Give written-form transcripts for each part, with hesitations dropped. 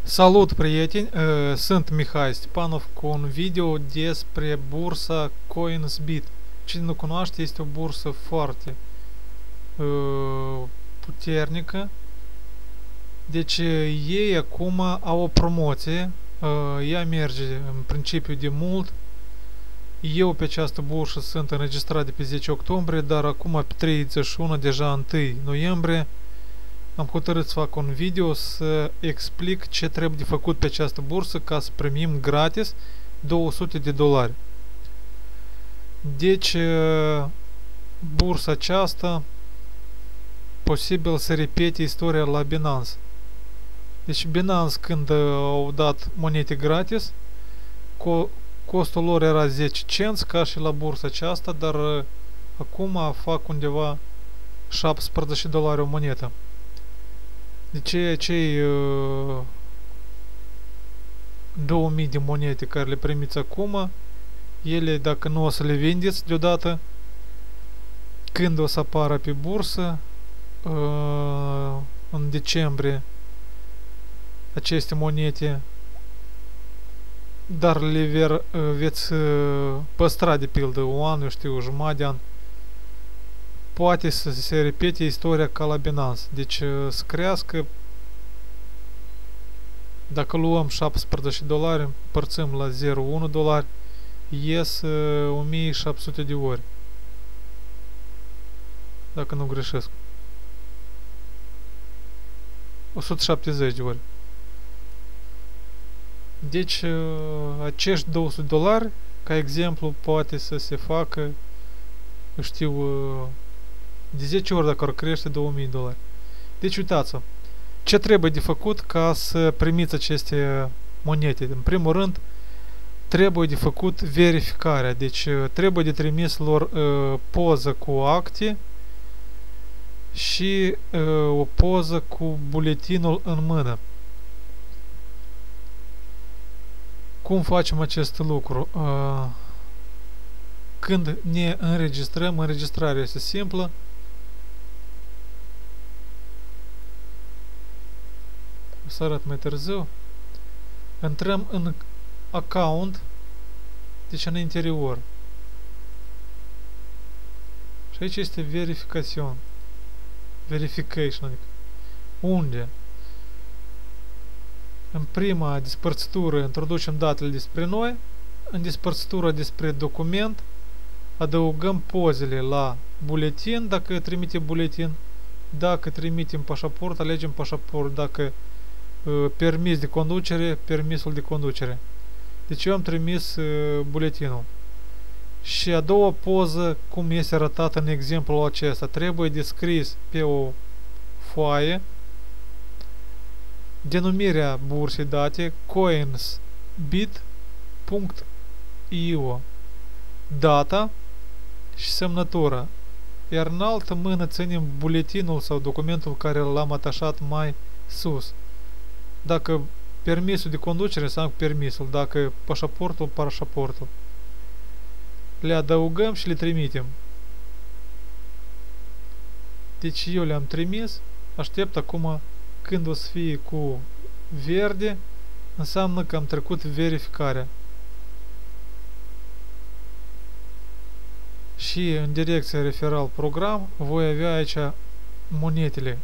Salut, prieteni! Sunt Mihai Stepanov cu un video despre bursa CoinsBit. Cine nu cunoaște, este o bursă foarte puternică. Deci ei acum au o promoție. Ea merge în principiu de mult. Eu pe această bursă sunt înregistrat de pe 10 octombrie, dar acum pe 31, deja 1 noiembrie, am hotărât să fac un video să explic ce trebuie de făcut pe această bursă ca să primim gratis $200. Deci, bursa aceasta posibil să repete istoria la Binance. Deci Binance, când au dat monede gratis, costul lor era 10 cenți ca și la bursa aceasta, dar acum fac undeva $17 o monedă. Deci cei 2000 de monede care le primiți acum, ele, dacă nu o să le vindeți deodată, când o să apară pe bursă în decembrie aceste monede, dar le veți păstra, de pildă, un an, eu știu, jumătate de an, poate să se repete istoria ca la Binance. Deci să crească, dacă luăm $17, împărțim la 0,1 dolari, ies 1700 de ori, dacă nu greșesc, 170 de ori. Deci acești $200, ca exemplu, poate să se facă, eu știu, de 10 ori dacă ar crește $2000. Deci uitați-vă, ce trebuie de făcut ca să primiți aceste monede? În primul rând, trebuie de făcut verificarea. Deci trebuie de trimis lor poză cu acte și o poză cu buletinul în mână. Cum facem acest lucru? Când ne înregistrăm, înregistrarea este simplă. O să arăt mai târziu. Intrăm în account, deci în interior. Și aici este verification, adică unde? În prima despărțitură introducem datele despre noi, în despărțitura despre document adăugăm pozele la buletin, dacă trimite buletin, dacă trimitem pașaport, alegem pașaport, dacă permis de conducere, permisul de conducere. Deci eu am trimis buletinul. Și a doua poză, cum este arătată în exemplul acesta, trebuie descris pe o foaie denumirea bursei date, coinsbit.io, data și semnătura, iar în altă mână ținem buletinul sau documentul care l-am atașat mai sus. Dacă permisul de conducere, înseamnă permisul, dacă pașaportul, pașaportul. Le adăugăm și le trimitem. Deci eu le-am trimis, aștept acum. Când o să fie cu verde, înseamnă că am trecut verificarea. Și în direcția referal program voi avea aici monedele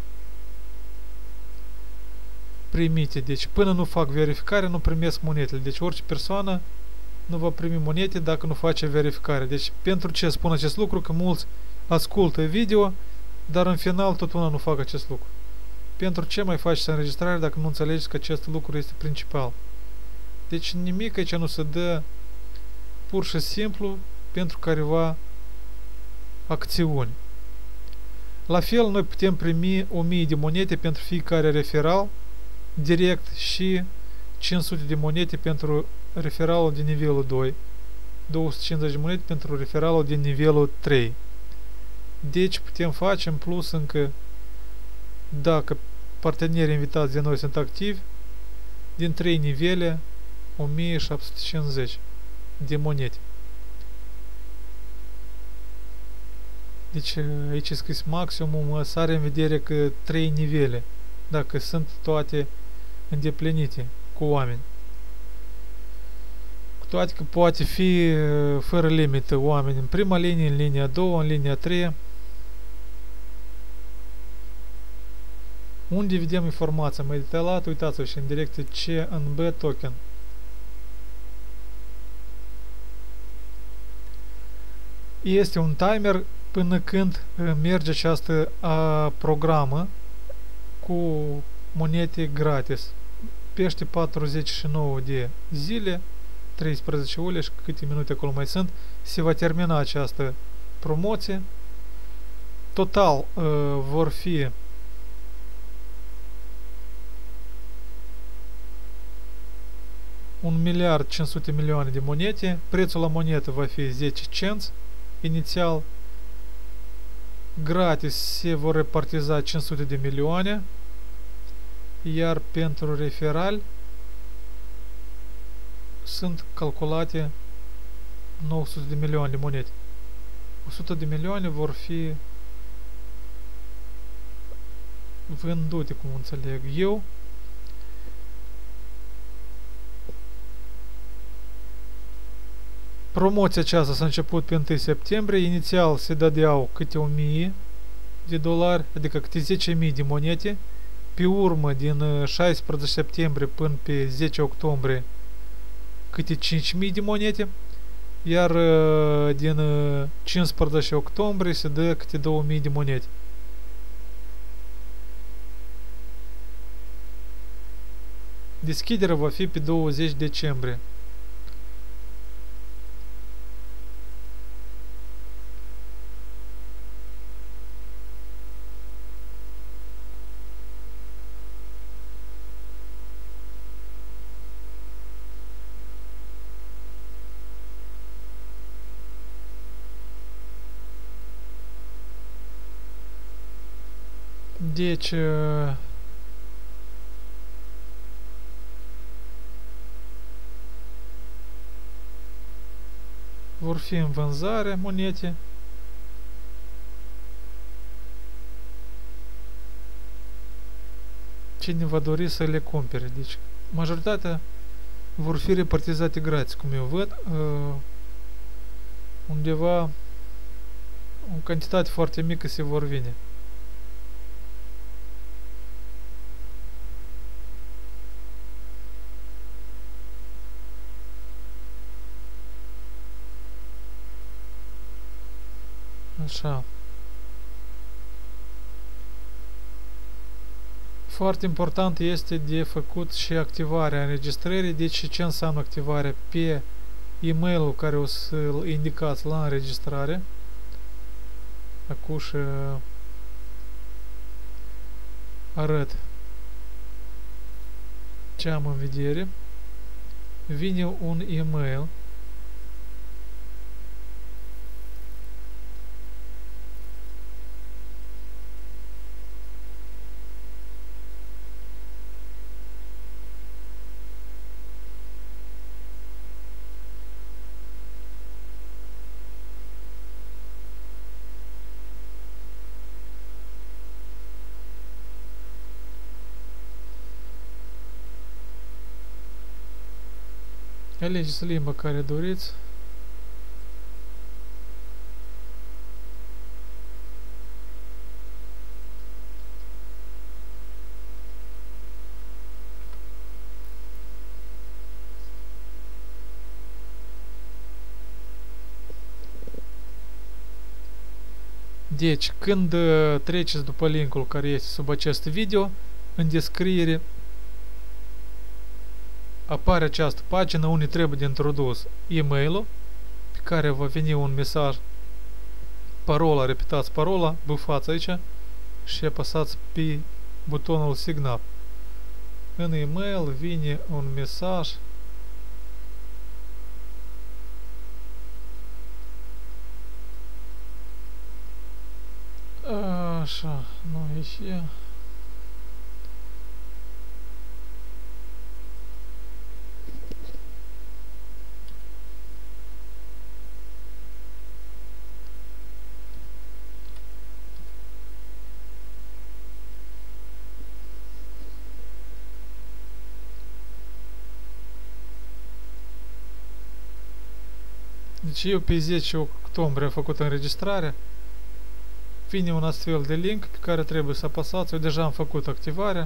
primite. Deci până nu fac verificare, nu primesc monedele. Deci orice persoană nu va primi monede dacă nu face verificare. Deci pentru ce spun acest lucru? Că mulți ascultă video, dar în final tot una nu fac acest lucru. Pentru ce mai faci înregistrare dacă nu înțelegi că acest lucru este principal? Deci nimic aici nu se dă pur și simplu pentru careva acțiuni. La fel, noi putem primi 1000 de monede pentru fiecare referal direct și 500 de monede pentru referalul de nivelul 2, 250 de monede pentru referalul de nivelul 3. Deci putem face în plus încă, dacă partenerii invitați de noi sunt activi, din 3 nivele 1750 de monede. Deci aici e scris maximum, să are în vedere că 3 nivele. Dacă sunt toate îndeplinite cu oameni. Cu toate că poate fi fără limită oameni în prima linie, în linia a doua, în linia a treia. Unde vedem informația mai detaliată, uitați-vă și în direcție CNB token. Este un timer până când merge această programă cu monede gratis. Peste 49 de zile, 13 ore și câte minute acolo mai sunt, se va termina această promoție. Total vor fi 1.500.000.000 de monede. Prețul la monedă va fi 10 cenți inițial. Gratis se vor repartiza 500 de milioane, iar pentru referal sunt calculate 900 de milioane de monede. 100 de milioane vor fi vândute, cum înțeleg eu. Promoția aceasta s-a început pe 1 septembrie. Inițial se dădeau câte 1.000 de dolari, adică câte 10.000 de monede. Pe urmă, din 16 septembrie până pe 10 octombrie, câte 5.000 de monede. Iar din 15 octombrie se dă câte 2.000 de monede. Deschiderea va fi pe 20 decembrie. Deci vor fi în vânzare monede. Cine va dori să le cumpere. Deci majoritatea vor fi repartizate gratis, cum eu văd. Undeva o cantitate foarte mică se vor vinde. Așa. Foarte important este de făcut și activarea înregistrării. Deci ce înseamnă activarea? Pe e-mailul care o să-l indicați la înregistrare. Acum și arăt ce am în vedere. Vine un e-mail . Alegeți limba care doriți. Deci, când treceți după linkul care este sub acest video, în descriere apare această pagină unde trebuie de introdus e-mailul, pe care va veni un mesaj, parola, repetați parola, bufați aici și apăsați pe butonul Sign Up. În e-mail vine un mesaj . Așa, nu ieși. Deci eu pe 10 octombrie am făcut înregistrarea. Vine un astfel de link pe care trebuie să apăsați. Eu deja am făcut activarea.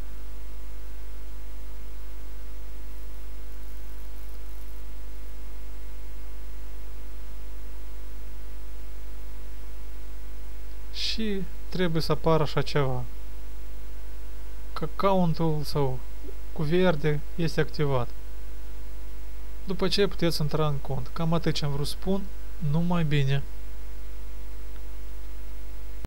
Și trebuie să apară așa ceva. Că accountul sau cu verde este activat. După ce puteți intra în cont. Cam atât ce am vrut să spun. Numai bine!